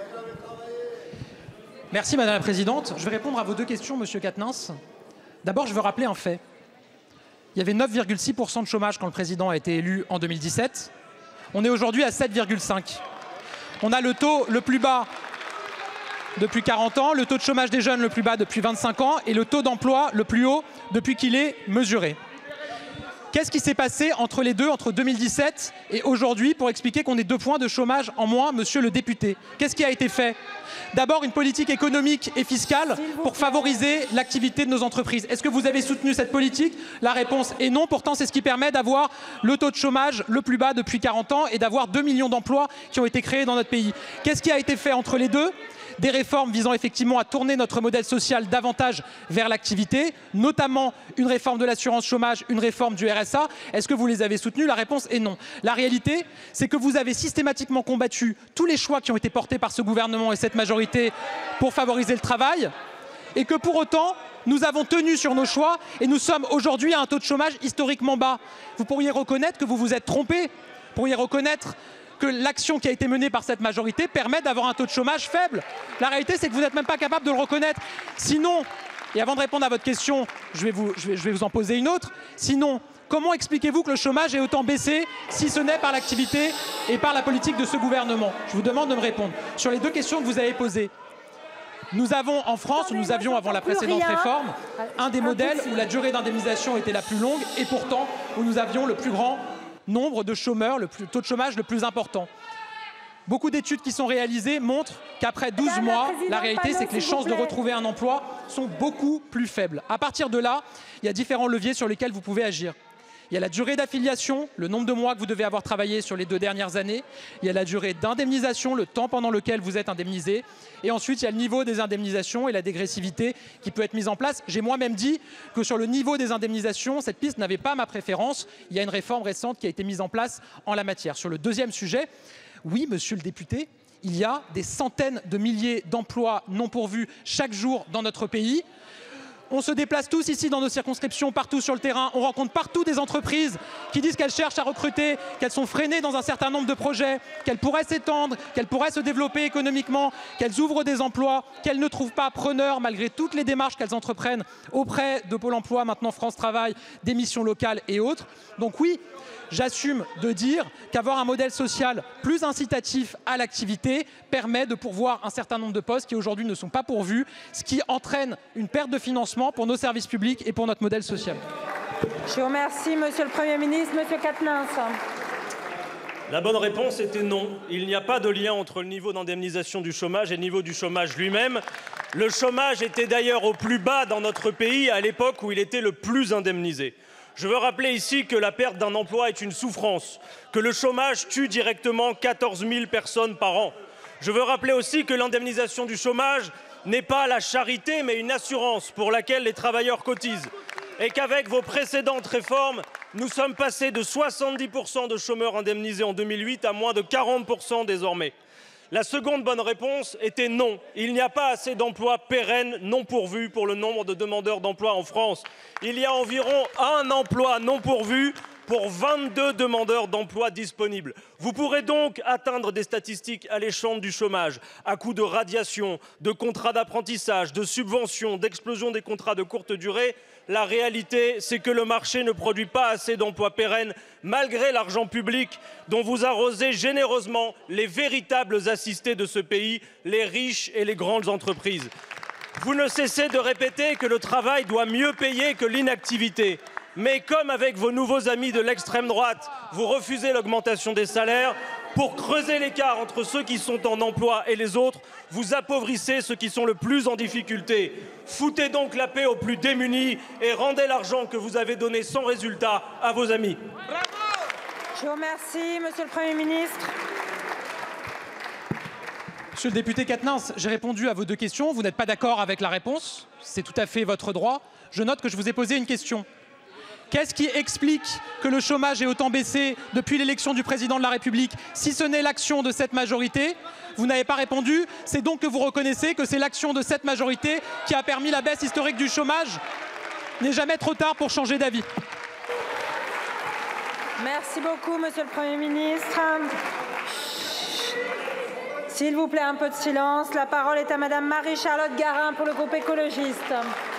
Merci Madame la Présidente. Je vais répondre à vos deux questions, Monsieur Quatennens. D'abord, je veux rappeler un fait. Il y avait neuf virgule six pour cent de chômage quand le président a été élu en deux mille dix-sept. On est aujourd'hui à sept virgule cinq. On a le taux le plus bas depuis quarante ans, le taux de chômage des jeunes le plus bas depuis vingt-cinq ans et le taux d'emploi le plus haut depuis qu'il est mesuré. Qu'est-ce qui s'est passé entre les deux, entre deux mille dix-sept et aujourd'hui, pour expliquer qu'on ait deux points de chômage en moins, monsieur le député? Qu'est-ce qui a été fait? D'abord, une politique économique et fiscale pour favoriser l'activité de nos entreprises. Est-ce que vous avez soutenu cette politique? La réponse est non. Pourtant, c'est ce qui permet d'avoir le taux de chômage le plus bas depuis quarante ans et d'avoir deux millions d'emplois qui ont été créés dans notre pays. Qu'est-ce qui a été fait entre les deux? Des réformes visant effectivement à tourner notre modèle social davantage vers l'activité, notamment une réforme de l'assurance chômage, une réforme du R S A. Est-ce que vous les avez soutenues? La réponse est non. La réalité, c'est que vous avez systématiquement combattu tous les choix qui ont été portés par ce gouvernement et cette majorité pour favoriser le travail, et que pour autant, nous avons tenu sur nos choix et nous sommes aujourd'hui à un taux de chômage historiquement bas. Vous pourriez reconnaître que vous vous êtes trompé, vous pourriez reconnaître que l'action qui a été menée par cette majorité permet d'avoir un taux de chômage faible. La réalité, c'est que vous n'êtes même pas capable de le reconnaître. Sinon, et avant de répondre à votre question, je vais vous, je vais, je vais vous en poser une autre. Sinon, comment expliquez-vous que le chômage ait autant baissé, si ce n'est par l'activité et par la politique de ce gouvernement? Je vous demande de me répondre. Sur les deux questions que vous avez posées, nous avons en France, où nous avions avant la précédente réforme, un des modèles où la durée d'indemnisation était la plus longue et pourtant où nous avions le plus grand nombre de chômeurs, le plus, taux de chômage le plus important. Beaucoup d'études qui sont réalisées montrent qu'après douze mois, la réalité, c'est que les chances de retrouver un emploi sont beaucoup plus faibles. À partir de là, il y a différents leviers sur lesquels vous pouvez agir. Il y a la durée d'affiliation, le nombre de mois que vous devez avoir travaillé sur les deux dernières années. Il y a la durée d'indemnisation, le temps pendant lequel vous êtes indemnisé. Et ensuite, il y a le niveau des indemnisations et la dégressivité qui peut être mise en place. J'ai moi-même dit que sur le niveau des indemnisations, cette piste n'avait pas ma préférence. Il y a une réforme récente qui a été mise en place en la matière. Sur le deuxième sujet, oui, monsieur le député, il y a des centaines de milliers d'emplois non pourvus chaque jour dans notre pays. On se déplace tous ici dans nos circonscriptions, partout sur le terrain. On rencontre partout des entreprises qui disent qu'elles cherchent à recruter, qu'elles sont freinées dans un certain nombre de projets, qu'elles pourraient s'étendre, qu'elles pourraient se développer économiquement, qu'elles ouvrent des emplois, qu'elles ne trouvent pas preneurs malgré toutes les démarches qu'elles entreprennent auprès de Pôle emploi, maintenant France Travail, des missions locales et autres. Donc oui, j'assume de dire qu'avoir un modèle social plus incitatif à l'activité permet de pourvoir un certain nombre de postes qui aujourd'hui ne sont pas pourvus, ce qui entraîne une perte de financement pour nos services publics et pour notre modèle social. Je vous remercie, monsieur le Premier ministre. Monsieur Quatennens. La bonne réponse était non. Il n'y a pas de lien entre le niveau d'indemnisation du chômage et le niveau du chômage lui-même. Le chômage était d'ailleurs au plus bas dans notre pays à l'époque où il était le plus indemnisé. Je veux rappeler ici que la perte d'un emploi est une souffrance, que le chômage tue directement quatorze mille personnes par an. Je veux rappeler aussi que l'indemnisation du chômage n'est pas la charité, mais une assurance pour laquelle les travailleurs cotisent. Et qu'avec vos précédentes réformes, nous sommes passés de soixante-dix pour cent de chômeurs indemnisés en deux mille huit à moins de quarante pour cent désormais. La seconde bonne réponse était non. Il n'y a pas assez d'emplois pérennes non pourvus pour le nombre de demandeurs d'emploi en France. Il y a environ un emploi non pourvu pour vingt-deux demandeurs d'emploi disponibles. Vous pourrez donc atteindre des statistiques alléchantes du chômage à coup de radiation, de contrats d'apprentissage, de subventions, d'explosion des contrats de courte durée. La réalité, c'est que le marché ne produit pas assez d'emplois pérennes, malgré l'argent public dont vous arrosez généreusement les véritables assistés de ce pays, les riches et les grandes entreprises. Vous ne cessez de répéter que le travail doit mieux payer que l'inactivité. Mais comme avec vos nouveaux amis de l'extrême droite, vous refusez l'augmentation des salaires, pour creuser l'écart entre ceux qui sont en emploi et les autres, vous appauvrissez ceux qui sont le plus en difficulté. Foutez donc la paix aux plus démunis et rendez l'argent que vous avez donné sans résultat à vos amis. Bravo. Je vous remercie, monsieur le Premier ministre. Monsieur le député Quatennens, j'ai répondu à vos deux questions. Vous n'êtes pas d'accord avec la réponse, c'est tout à fait votre droit. Je note que je vous ai posé une question. Qu'est-ce qui explique que le chômage ait autant baissé depuis l'élection du président de la République, si ce n'est l'action de cette majorité? Vous n'avez pas répondu. C'est donc que vous reconnaissez que c'est l'action de cette majorité qui a permis la baisse historique du chômage. Il n'est jamais trop tard pour changer d'avis. Merci beaucoup, monsieur le Premier ministre. S'il vous plaît, un peu de silence. La parole est à madame Marie-Charlotte Garin pour le groupe écologiste.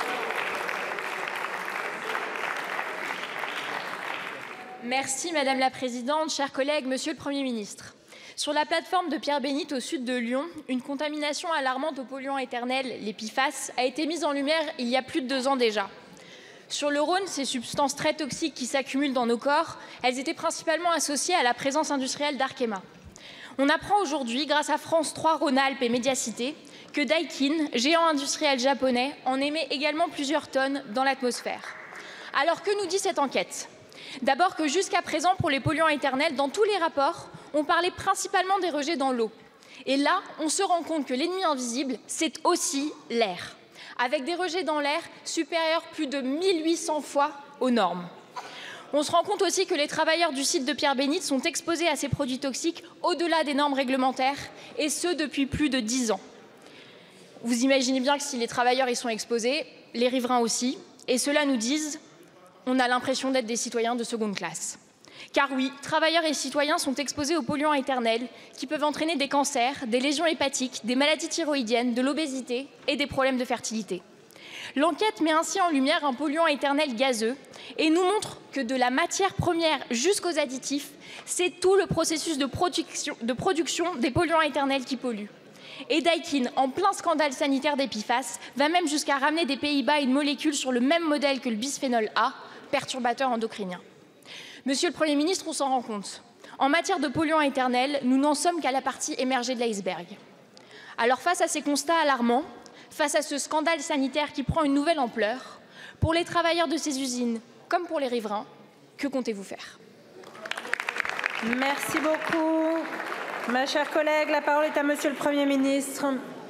Merci Madame la Présidente, chers collègues, Monsieur le Premier ministre. Sur la plateforme de Pierre-Bénite au sud de Lyon, une contamination alarmante aux polluants éternels, les P F A S, a été mise en lumière il y a plus de deux ans déjà. Sur le Rhône, ces substances très toxiques qui s'accumulent dans nos corps, elles étaient principalement associées à la présence industrielle d'Arkema. On apprend aujourd'hui, grâce à France trois, Rhône-Alpes et Médiacité, que Daikin, géant industriel japonais, en émet également plusieurs tonnes dans l'atmosphère. Alors que nous dit cette enquête? D'abord que jusqu'à présent, pour les polluants éternels, dans tous les rapports, on parlait principalement des rejets dans l'eau. Et là, on se rend compte que l'ennemi invisible, c'est aussi l'air, avec des rejets dans l'air supérieurs plus de mille huit cents fois aux normes. On se rend compte aussi que les travailleurs du site de Pierre-Bénite sont exposés à ces produits toxiques au-delà des normes réglementaires, et ce depuis plus de dix ans. Vous imaginez bien que si les travailleurs y sont exposés, les riverains aussi, et cela nous disent, on a l'impression d'être des citoyens de seconde classe. Car oui, travailleurs et citoyens sont exposés aux polluants éternels qui peuvent entraîner des cancers, des lésions hépatiques, des maladies thyroïdiennes, de l'obésité et des problèmes de fertilité. L'enquête met ainsi en lumière un polluant éternel gazeux et nous montre que de la matière première jusqu'aux additifs, c'est tout le processus de production, de production des polluants éternels qui polluent. Et Daikin, en plein scandale sanitaire des P F A S, va même jusqu'à ramener des Pays-Bas une molécule sur le même modèle que le bisphénol A, perturbateur endocrinien. Monsieur le Premier ministre, on s'en rend compte. En matière de polluants éternels, nous n'en sommes qu'à la partie émergée de l'iceberg. Alors face à ces constats alarmants, face à ce scandale sanitaire qui prend une nouvelle ampleur, pour les travailleurs de ces usines comme pour les riverains, que comptez-vous faire? Merci beaucoup. Ma chère collègue, la parole est à Monsieur le Premier ministre.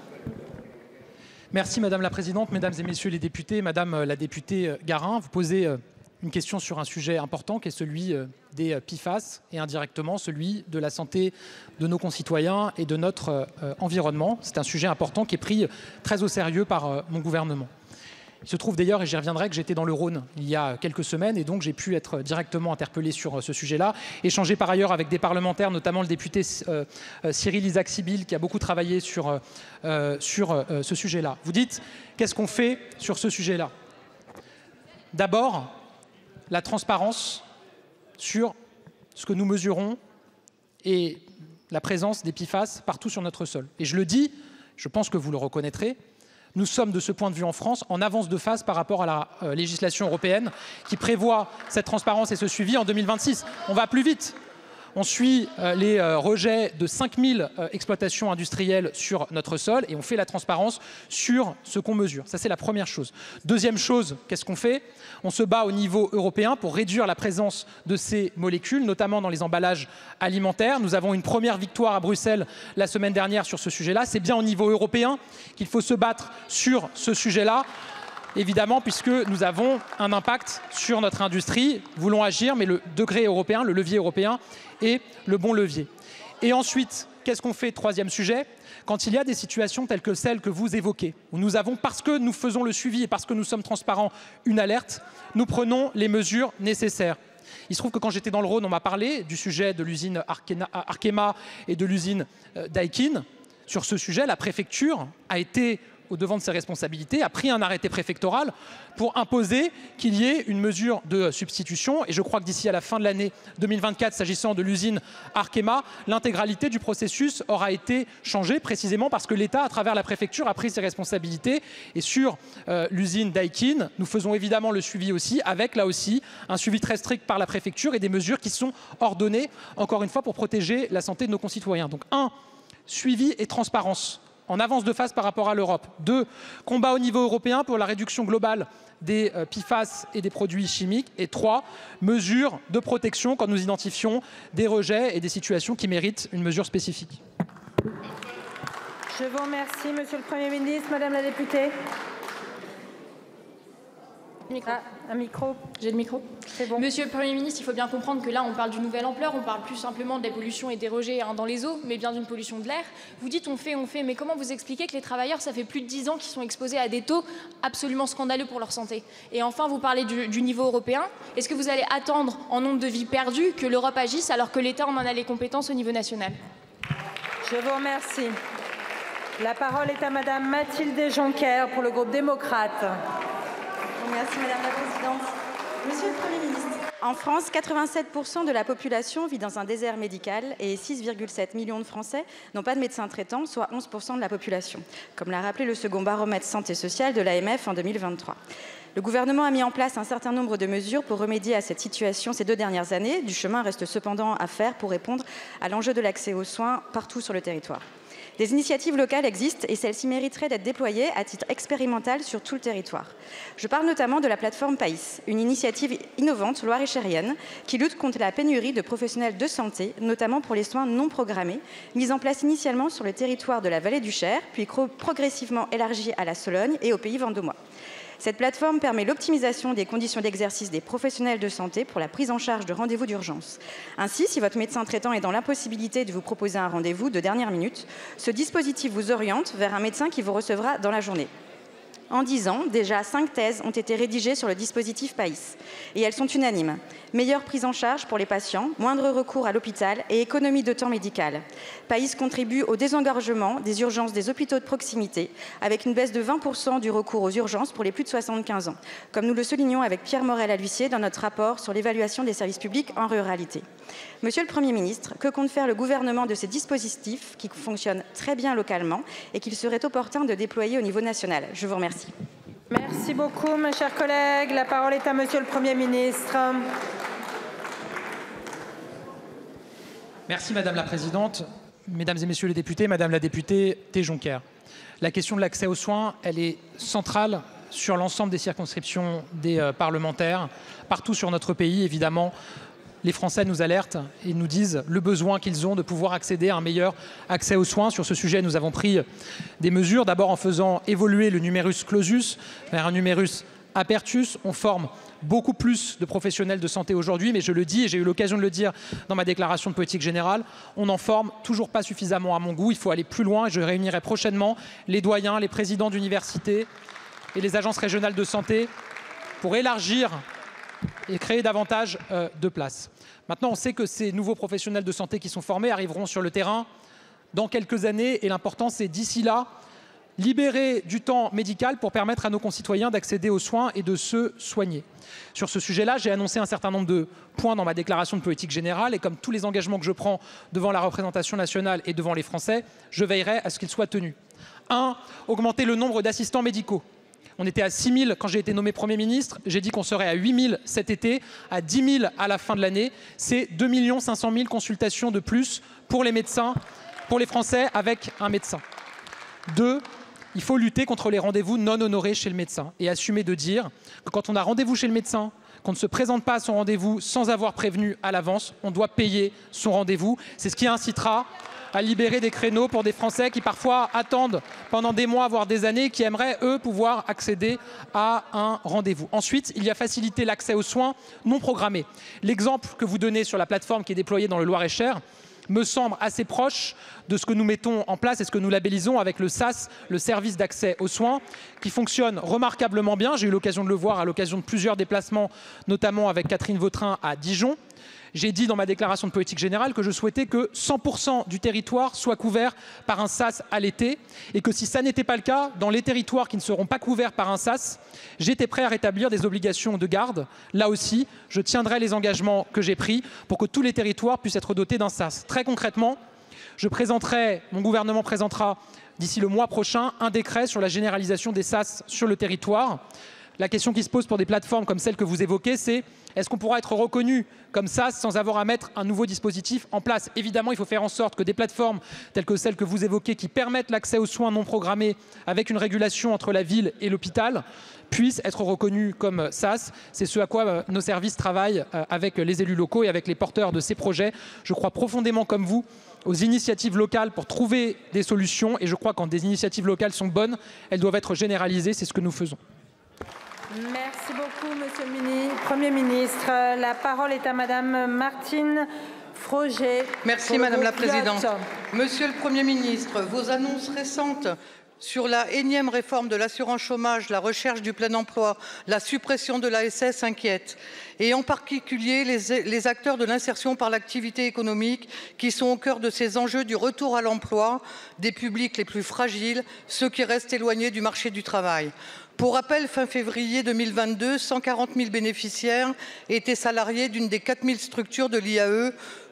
Merci Madame la Présidente, Mesdames et Messieurs les députés. Madame la députée Garin, vous posez une question sur un sujet important qui est celui des P F A S et indirectement celui de la santé de nos concitoyens et de notre environnement. C'est un sujet important qui est pris très au sérieux par mon gouvernement. Il se trouve d'ailleurs, et j'y reviendrai, que j'étais dans le Rhône il y a quelques semaines et donc j'ai pu être directement interpellé sur ce sujet-là, échanger par ailleurs avec des parlementaires, notamment le député euh, Cyril Isaac-Sibyl qui a beaucoup travaillé sur, euh, sur euh, ce sujet-là. Vous dites, qu'est-ce qu'on fait sur ce sujet-là? D'abord, la transparence sur ce que nous mesurons et la présence des P F A S partout sur notre sol. Et je le dis, je pense que vous le reconnaîtrez, nous sommes de ce point de vue en France en avance de phase par rapport à la euh, législation européenne qui prévoit cette transparence et ce suivi en deux mille vingt-six. On va plus vite. On suit euh, les euh, rejets de cinq mille euh, exploitations industrielles sur notre sol et on fait la transparence sur ce qu'on mesure. Ça, c'est la première chose. Deuxième chose, qu'est-ce qu'on fait? On se bat au niveau européen pour réduire la présence de ces molécules, notamment dans les emballages alimentaires. Nous avons une première victoire à Bruxelles la semaine dernière sur ce sujet-là. C'est bien au niveau européen qu'il faut se battre sur ce sujet-là. Évidemment, puisque nous avons un impact sur notre industrie, voulons agir, mais le degré européen, le levier européen est le bon levier. Et ensuite, qu'est-ce qu'on fait? Troisième sujet, quand il y a des situations telles que celles que vous évoquez, où nous avons, parce que nous faisons le suivi et parce que nous sommes transparents, une alerte, nous prenons les mesures nécessaires. Il se trouve que quand j'étais dans le Rhône, on m'a parlé du sujet de l'usine Arkema et de l'usine Daikin. Sur ce sujet, la préfecture a été au devant de ses responsabilités, a pris un arrêté préfectoral pour imposer qu'il y ait une mesure de substitution. Et je crois que d'ici à la fin de l'année deux mille vingt-quatre, s'agissant de l'usine Arkema, l'intégralité du processus aura été changée, précisément parce que l'État, à travers la préfecture, a pris ses responsabilités. Et sur euh, l'usine Daikin, nous faisons évidemment le suivi aussi, avec là aussi un suivi très strict par la préfecture et des mesures qui sont ordonnées, encore une fois, pour protéger la santé de nos concitoyens. Donc, un, suivi et transparence en avance de phase par rapport à l'Europe. Deux, combat au niveau européen pour la réduction globale des euh, P F A S et des produits chimiques. Et trois, mesures de protection quand nous identifions des rejets et des situations qui méritent une mesure spécifique. Je vous remercie, Monsieur le Premier ministre. Madame la députée. Micro. Ah, un micro. J'ai le micro. C'est bon. Monsieur le Premier ministre, il faut bien comprendre que là, on parle d'une nouvelle ampleur. On parle plus simplement de la pollution et des rejets hein, dans les eaux, mais bien d'une pollution de l'air. Vous dites on fait, on fait, mais comment vous expliquez que les travailleurs, ça fait plus de dix ans qu'ils sont exposés à des taux absolument scandaleux pour leur santé? Et enfin, vous parlez du, du niveau européen. Est-ce que vous allez attendre, en nombre de vies perdues, que l'Europe agisse alors que l'État en a les compétences au niveau national? Je vous remercie. La parole est à Madame Mathilde Jonker pour le groupe démocrate. Merci Madame la Présidente. Monsieur le Premier ministre, en France, quatre-vingt-sept pour cent de la population vit dans un désert médical et six virgule sept millions de Français n'ont pas de médecin traitant, soit onze pour cent de la population, comme l'a rappelé le second baromètre santé sociale de l'A M F en deux mille vingt-trois. Le gouvernement a mis en place un certain nombre de mesures pour remédier à cette situation ces deux dernières années. Du chemin reste cependant à faire pour répondre à l'enjeu de l'accès aux soins partout sur le territoire. Des initiatives locales existent et celles-ci mériteraient d'être déployées à titre expérimental sur tout le territoire. Je parle notamment de la plateforme Païs, une initiative innovante loire-et-chérienne qui lutte contre la pénurie de professionnels de santé, notamment pour les soins non programmés, mise en place initialement sur le territoire de la vallée du Cher, puis progressivement élargie à la Sologne et au pays vendômois. Cette plateforme permet l'optimisation des conditions d'exercice des professionnels de santé pour la prise en charge de rendez-vous d'urgence. Ainsi, si votre médecin traitant est dans l'impossibilité de vous proposer un rendez-vous de dernière minute, ce dispositif vous oriente vers un médecin qui vous recevra dans la journée. En dix ans, déjà cinq thèses ont été rédigées sur le dispositif Païs. Et elles sont unanimes. Meilleure prise en charge pour les patients, moindre recours à l'hôpital et économie de temps médical. Païs contribue au désengorgement des urgences des hôpitaux de proximité, avec une baisse de vingt pour cent du recours aux urgences pour les plus de soixante-quinze ans, comme nous le soulignons avec Pierre Morel-Aluissier dans notre rapport sur l'évaluation des services publics en ruralité. Monsieur le Premier ministre, que compte faire le gouvernement de ces dispositifs qui fonctionnent très bien localement et qu'il serait opportun de déployer au niveau national? Je vous remercie. Merci beaucoup, mes chers collègues. La parole est à Monsieur le Premier ministre. Merci Madame la Présidente. Mesdames et Messieurs les députés, Madame la députée Jonker, la question de l'accès aux soins, elle est centrale sur l'ensemble des circonscriptions des euh, parlementaires, partout sur notre pays, évidemment. Les Français nous alertent et nous disent le besoin qu'ils ont de pouvoir accéder à un meilleur accès aux soins. Sur ce sujet, nous avons pris des mesures, d'abord en faisant évoluer le numerus clausus vers un numerus apertus. On forme beaucoup plus de professionnels de santé aujourd'hui, mais je le dis et j'ai eu l'occasion de le dire dans ma déclaration de politique générale, on n'en forme toujours pas suffisamment à mon goût. Il faut aller plus loin et je réunirai prochainement les doyens, les présidents d'universités et les agences régionales de santé pour élargir et créer davantage euh, de places. Maintenant, on sait que ces nouveaux professionnels de santé qui sont formés arriveront sur le terrain dans quelques années et l'important, c'est d'ici là, libérer du temps médical pour permettre à nos concitoyens d'accéder aux soins et de se soigner. Sur ce sujet-là, j'ai annoncé un certain nombre de points dans ma déclaration de politique générale et comme tous les engagements que je prends devant la représentation nationale et devant les Français, je veillerai à ce qu'ils soient tenus. Un, augmenter le nombre d'assistants médicaux. On était à six mille quand j'ai été nommé Premier ministre. J'ai dit qu'on serait à huit mille cet été, à dix mille à la fin de l'année. C'est deux millions cinq cent mille consultations de plus pour les médecins, pour les Français avec un médecin. Deux, il faut lutter contre les rendez-vous non honorés chez le médecin et assumer de dire que quand on a rendez-vous chez le médecin, qu'on ne se présente pas à son rendez-vous sans avoir prévenu à l'avance, on doit payer son rendez-vous. C'est ce qui incitera à libérer des créneaux pour des Français qui parfois attendent pendant des mois, voire des années, qui aimeraient, eux, pouvoir accéder à un rendez-vous. Ensuite, il y a facilité l'accès aux soins non programmés. L'exemple que vous donnez sur la plateforme qui est déployée dans le Loir-et-Cher me semble assez proche de ce que nous mettons en place et ce que nous labellisons avec le S A S, le service d'accès aux soins, qui fonctionne remarquablement bien. J'ai eu l'occasion de le voir à l'occasion de plusieurs déplacements, notamment avec Catherine Vautrin à Dijon. J'ai dit dans ma déclaration de politique générale que je souhaitais que cent pour cent du territoire soit couvert par un S A S à l'été et que si ça n'était pas le cas, dans les territoires qui ne seront pas couverts par un S A S, j'étais prêt à rétablir des obligations de garde. Là aussi, je tiendrai les engagements que j'ai pris pour que tous les territoires puissent être dotés d'un S A S. Très concrètement, je présenterai, mon gouvernement présentera d'ici le mois prochain un décret sur la généralisation des S A S sur le territoire. La question qui se pose pour des plateformes comme celle que vous évoquez, c'est est-ce qu'on pourra être reconnu comme S A S sans avoir à mettre un nouveau dispositif en place? Évidemment, il faut faire en sorte que des plateformes telles que celles que vous évoquez, qui permettent l'accès aux soins non programmés avec une régulation entre la ville et l'hôpital, puissent être reconnues comme S A S. C'est ce à quoi nos services travaillent avec les élus locaux et avec les porteurs de ces projets. Je crois profondément comme vous aux initiatives locales pour trouver des solutions et je crois que quand des initiatives locales sont bonnes, elles doivent être généralisées. C'est ce que nous faisons. Merci beaucoup, Monsieur le Premier ministre. La parole est à Madame Martine Froger. Merci, Madame la Présidente. Monsieur le Premier ministre, vos annonces récentes sur la énième réforme de l'assurance chômage, la recherche du plein emploi, la suppression de l'A S S inquiètent, et en particulier les, les acteurs de l'insertion par l'activité économique qui sont au cœur de ces enjeux du retour à l'emploi des publics les plus fragiles, ceux qui restent éloignés du marché du travail. Pour rappel, fin février deux mille vingt-deux, cent quarante mille bénéficiaires étaient salariés d'une des quatre mille structures de l'I A E,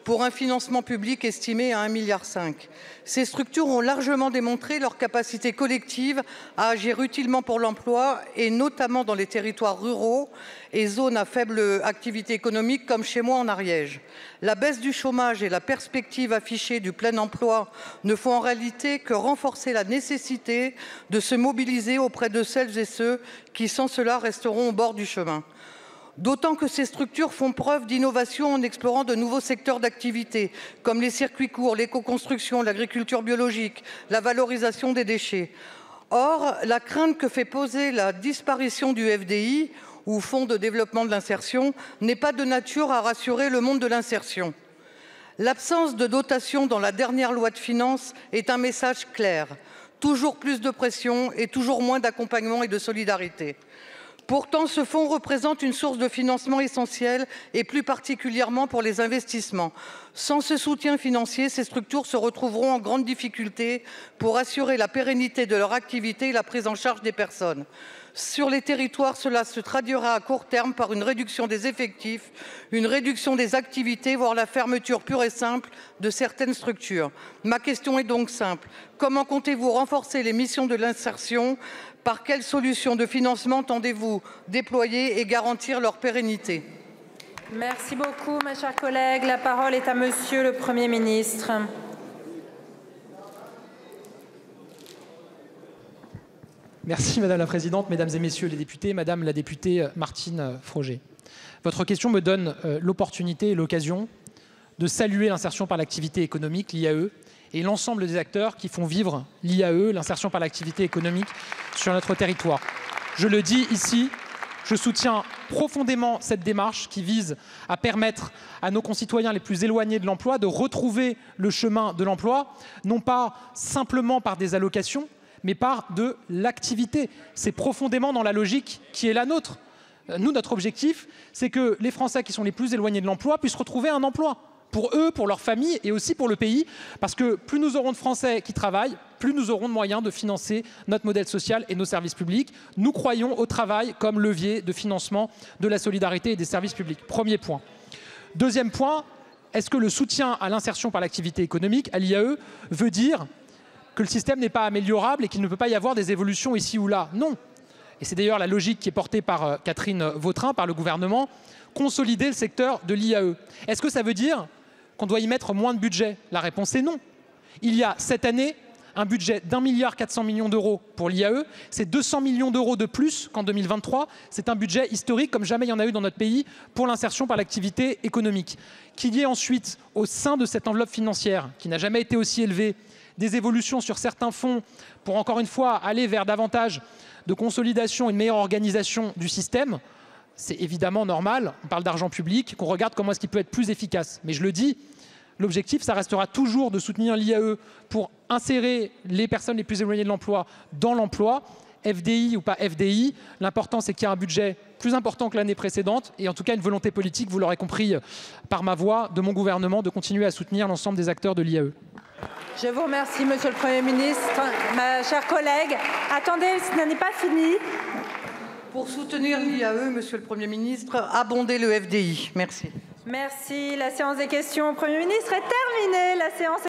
pour un financement public estimé à un virgule cinq milliard. Ces structures ont largement démontré leur capacité collective à agir utilement pour l'emploi, et notamment dans les territoires ruraux et zones à faible activité économique, comme chez moi en Ariège. La baisse du chômage et la perspective affichée du plein emploi ne font en réalité que renforcer la nécessité de se mobiliser auprès de celles et ceux qui, sans cela, resteront au bord du chemin. D'autant que ces structures font preuve d'innovation en explorant de nouveaux secteurs d'activité, comme les circuits courts, l'éco-construction, l'agriculture biologique, la valorisation des déchets. Or, la crainte que fait poser la disparition du F D I, ou Fonds de développement de l'insertion, n'est pas de nature à rassurer le monde de l'insertion. L'absence de dotation dans la dernière loi de finances est un message clair. Toujours plus de pression et toujours moins d'accompagnement et de solidarité. Pourtant, ce fonds représente une source de financement essentielle, et plus particulièrement pour les investissements. Sans ce soutien financier, ces structures se retrouveront en grande difficulté pour assurer la pérennité de leur activité et la prise en charge des personnes. Sur les territoires, cela se traduira à court terme par une réduction des effectifs, une réduction des activités, voire la fermeture pure et simple de certaines structures. Ma question est donc simple. Comment comptez-vous renforcer les missions de l'insertion ? Par quelles solutions de financement entendez-vous déployer et garantir leur pérennité ? Merci beaucoup, ma chère collègue. La parole est à Monsieur le Premier ministre. Merci Madame la Présidente, Mesdames et Messieurs les députés, Madame la députée Martine Froger. Votre question me donne euh, l'opportunité et l'occasion de saluer l'insertion par l'activité économique, l'I A E, et l'ensemble des acteurs qui font vivre l'I A E, l'insertion par l'activité économique, sur notre territoire. Je le dis ici, je soutiens profondément cette démarche qui vise à permettre à nos concitoyens les plus éloignés de l'emploi de retrouver le chemin de l'emploi, non pas simplement par des allocations, mais par de l'activité. C'est profondément dans la logique qui est la nôtre. Nous, notre objectif, c'est que les Français qui sont les plus éloignés de l'emploi puissent retrouver un emploi. Pour eux, pour leur famille et aussi pour le pays, parce que plus nous aurons de Français qui travaillent, plus nous aurons de moyens de financer notre modèle social et nos services publics. Nous croyons au travail comme levier de financement de la solidarité et des services publics. Premier point. Deuxième point, est-ce que le soutien à l'insertion par l'activité économique, à l'I A E, veut dire que le système n'est pas améliorable et qu'il ne peut pas y avoir des évolutions ici ou là? Non. Et c'est d'ailleurs la logique qui est portée par Catherine Vautrin, par le gouvernement, consolider le secteur de l'I A E. Est-ce que ça veut dire qu'on doit y mettre moins de budget? La réponse est non. Il y a cette année un budget d'un milliard quatre cents millions d'euros pour l'I A E. C'est deux cents millions d'euros de plus qu'en deux mille vingt-trois. C'est un budget historique comme jamais il y en a eu dans notre pays pour l'insertion par l'activité économique. Qu'il y ait ensuite, au sein de cette enveloppe financière, qui n'a jamais été aussi élevée, des évolutions sur certains fonds pour, encore une fois, aller vers davantage de consolidation et une meilleure organisation du système, c'est évidemment normal. On parle d'argent public, qu'on regarde comment est-ce qu'il peut être plus efficace. Mais je le dis, l'objectif, ça restera toujours de soutenir l'I A E pour insérer les personnes les plus éloignées de l'emploi dans l'emploi, F D I ou pas F D I. L'important, c'est qu'il y ait un budget plus important que l'année précédente et en tout cas une volonté politique, vous l'aurez compris par ma voix, de mon gouvernement, de continuer à soutenir l'ensemble des acteurs de l'I A E. Je vous remercie, Monsieur le Premier ministre. Ma chère collègue, attendez, ce n'est pas fini. Pour soutenir l'I A E, Monsieur le Premier ministre, abonder le F D I. Merci. Merci. La séance des questions au Premier ministre est terminée. La séance est